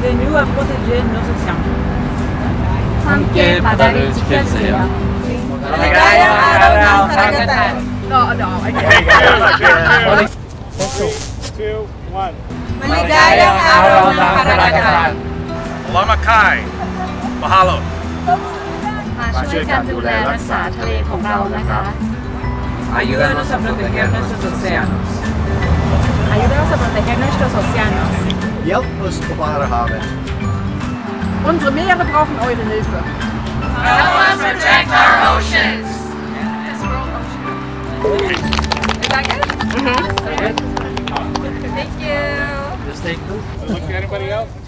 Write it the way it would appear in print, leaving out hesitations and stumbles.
Aidez-nous à protéger nos océans. 함께 바다를 지켜주세요. Maligayang araw ng karagatan. No, I can't. 3, 2, 1. Maligayang araw ng karagatan. Lamakai. Mahalo. มาช่วยกันดูแลรักษาทะเลของเรานะคะ Ayúdanos a proteger nuestros océanos. Ayúdanos a proteger nuestros océanos. Help us bewaren haven. Unsere Meere brauchen eure Hilfe. Help us protect our oceans. Is that good? Good. Thank you. Look at anybody else?